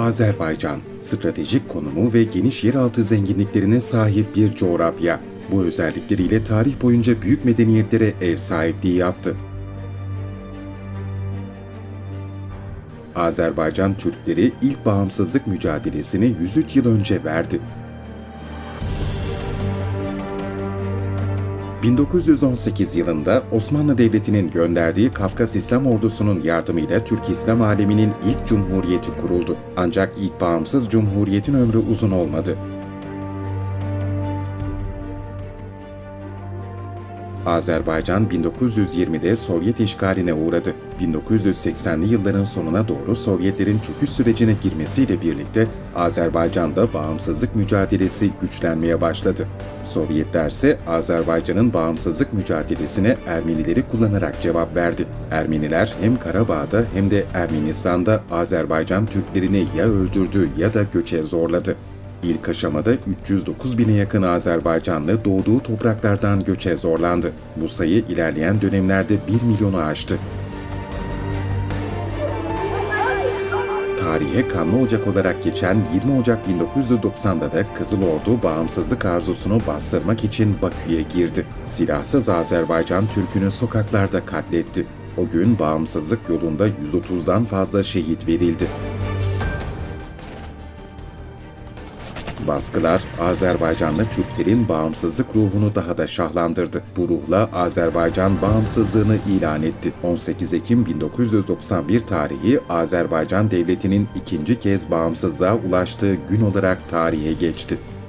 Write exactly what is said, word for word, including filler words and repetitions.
Azerbaycan, stratejik konumu ve geniş yeraltı zenginliklerine sahip bir coğrafya. Bu özellikleriyle tarih boyunca büyük medeniyetlere ev sahipliği yaptı. Azerbaycan Türkleri ilk bağımsızlık mücadelesini yüz üç yıl önce verdi. bin dokuz yüz on sekiz yılında Osmanlı Devleti'nin gönderdiği Kafkas İslam Ordusu'nun yardımıyla Türk İslam aleminin ilk cumhuriyeti kuruldu. Ancak ilk bağımsız cumhuriyetin ömrü uzun olmadı. Azerbaycan bin dokuz yüz yirmide Sovyet işgaline uğradı. bin dokuz yüz seksenli yılların sonuna doğru Sovyetlerin çöküş sürecine girmesiyle birlikte Azerbaycan'da bağımsızlık mücadelesi güçlenmeye başladı. Sovyetler ise Azerbaycan'ın bağımsızlık mücadelesine Ermenileri kullanarak cevap verdi. Ermeniler hem Karabağ'da hem de Ermenistan'da Azerbaycan Türklerini ya öldürdü ya da göçe zorladı. İlk aşamada üç yüz dokuz bine yakın Azerbaycanlı doğduğu topraklardan göçe zorlandı. Bu sayı ilerleyen dönemlerde bir milyonu aştı. Tarihe kanlı ocak olarak geçen yirmi Ocak bin dokuz yüz doksanda da Kızıl Ordu bağımsızlık arzusunu bastırmak için Bakü'ye girdi. Silahsız Azerbaycan Türk'ünü sokaklarda katletti. O gün bağımsızlık yolunda yüz otuzdan fazla şehit verildi. Baskılar, Azerbaycanlı Türklerin bağımsızlık ruhunu daha da şahlandırdı. Bu ruhla Azerbaycan bağımsızlığını ilan etti. on sekiz Ekim bin dokuz yüz doksan bir tarihi Azerbaycan Devleti'nin ikinci kez bağımsızlığa ulaştığı gün olarak tarihe geçti.